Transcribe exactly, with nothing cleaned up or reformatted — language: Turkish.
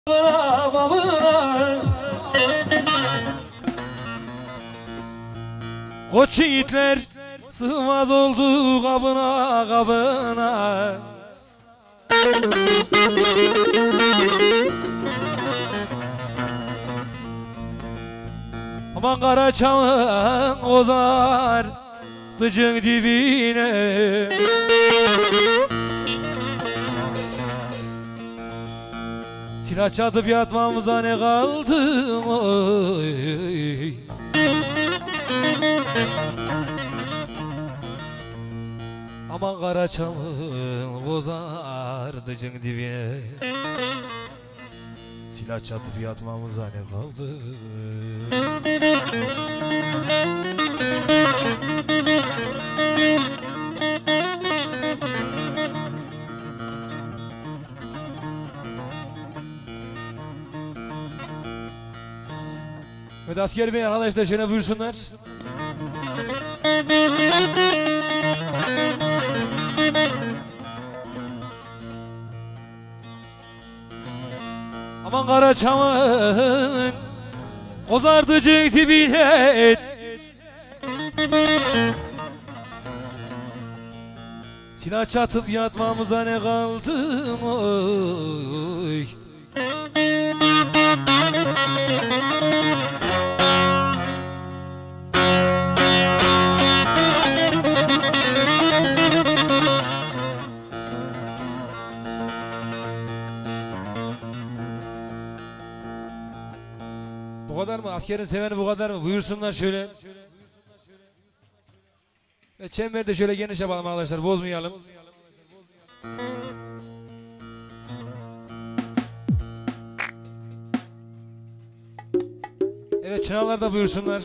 Koç yiğitler sığmaz oldu kabına kabına. Aman Karaçam'ın ozar dıcın dibine. Silah çatıp yatmamıza ne kaldı oy. Aman Karaçam'ın bozar dıcın dibine. Silah çatıp yatmamıza ne kaldı. Evet asker bey arkadaşlar şöyle buyursunlar. Aman Karaçam'ın kozardıcı dibine. Silah çatıp yatmamıza ne kaldı oy. Bu kadar mı? Askerin seveni bu kadar mı? Buyursunlar şöyle. Ve çemberde şöyle geniş yapalım arkadaşlar, bozmayalım. Evet çınarlar da buyursunlar.